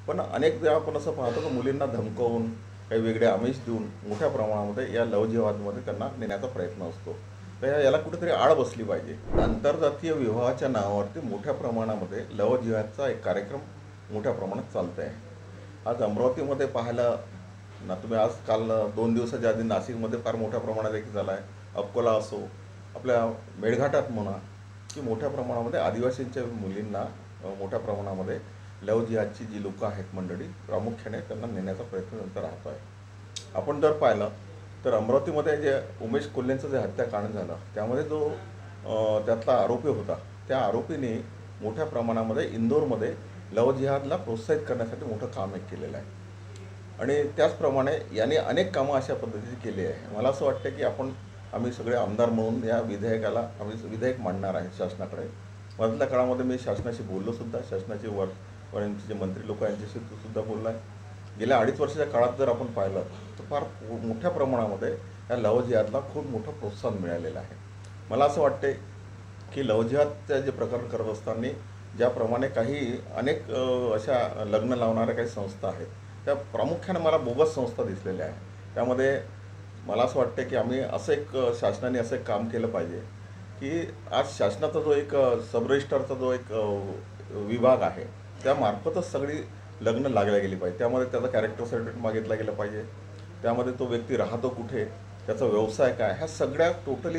पण अनेक वेळा आपण असं पाहतो की मुलींना धमकावून काही वेगळे आमिष देऊन मोठ्या प्रमाणामध्ये या लवजिहादमध्ये त्यांना नेण्याचा प्रयत्न असतो. तर याला कुठेतरी आळ बसली पाहिजे. आंतरजातीय विवाहाच्या नावावरती मोठ्या प्रमाणामध्ये लवजिहादचा एक कार्यक्रम मोठ्या प्रमाणात चालत आहे. आज अमरावतीमध्ये पाहायला ना, तुम्ही आज काल 2 दिवसाच्या आधी नाशिकमध्ये फार मोठ्या प्रमाणात एक झाला आहे. अकोला असो, आपल्या मेळघाटात म्हणा, की मोठ्या प्रमाणामध्ये आदिवासींच्या मुलींना मोठ्या प्रमाणामध्ये लव जिहादची जी लोकं आहेत मंडळी, प्रामुख्याने त्यांना नेण्याचा प्रयत्न नंतर राहतो आहे. आपण जर पाहिलं तर अमरावतीमध्ये जे उमेश कोल्हेंचं जे हत्याकांड झालं त्यामध्ये जो त्यातला आरोपी होता, त्या आरोपीने मोठ्या प्रमाणामध्ये इंदोरमध्ये लव जिहादला प्रोत्साहित करण्यासाठी मोठं काम एक केलेलं आहे. आणि त्याचप्रमाणे याने अनेक कामं अशा पद्धतीची केली आहे. मला असं वाटतं की आम्ही सगळे आमदार म्हणून या विधेयकाला आम्ही विधेयक मांडणार आहे शासनाकडे. मधल्या काळामध्ये मी शासनाशी बोललोसुद्धा. शासनाचे वरचे जे मंत्री लोक यांच्याशी सुद्धा बोललो आहे. गेल्या 2.5 वर्षाच्या काळात जर आपण पाहिलं तर फार मोठ्या प्रमाणामध्ये या लव जिहादला खूप मोठं प्रोत्साहन मिळालेलं आहे. मला असं वाटते की लव जिहादचे जे प्रकरण करत असताना ज्याप्रमाणे अनेक अशा लग्न लावणाऱ्या काही संस्था आहेत, त्या प्रामुख्याने मला बोगस संस्था दिसलेल्या आहेत. त्यामध्ये मला असं वाटतं की शासनाने असं एक काम केलं पाहिजे की आज शासनाचा जो एक सब रजिस्ट्रारचा जो एक विभाग आहे, त्यामार्फतच सगळी लग्न लागल्या गेली पाहिजे. त्यामध्ये त्याचा कॅरेक्टर सर्टिफिकेट मागितलं गेलं पाहिजे. त्यामध्ये तो व्यक्ती राहतो कुठे, त्याचा व्यवसाय काय, ह्या सगळ्या टोटली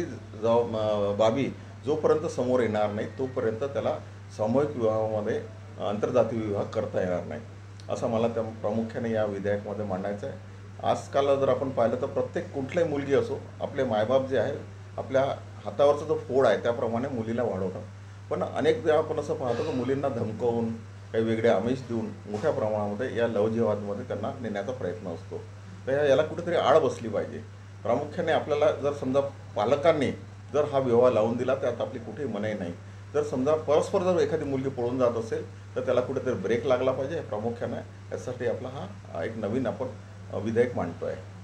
बाबी जोपर्यंत समोर येणार नाही तोपर्यंत त्याला सामूहिक विवाहामध्ये आंतरजातीय विवाह करता येणार नाही, असं मला त्या प्रामुख्याने या विधेयकामध्ये मांडायचं आहे. आजकाल जर आपण पाहिलं तर प्रत्येक कुठल्याही मुलगी असो, आपले मायबाप जे आहे आपल्या हातावरचा जो फोड आहे त्याप्रमाणे मुलीला वाढवणं. पण अनेक वेळा आपण असं पाहतो की मुलींना धमकावून काही वेगळे आमिष देऊन मोठ्या प्रमाणामध्ये या लवजिहादमध्ये त्यांना नेण्याचा प्रयत्न असतो. तर याला कुठेतरी आळ बसली पाहिजे. प्रामुख्याने आपल्याला जर समजा पालकांनी जर हा विवाह लावून दिला त्यात आपली कुठेही मनाई नाही. जर समजा परस्पर जर एखादी मुलगी पळून जात असेल तर त्याला कुठेतरी ब्रेक लागला पाहिजे. प्रामुख्याने यासाठी आपला हा एक नवीन आपण विधेयक मांडतो आहे.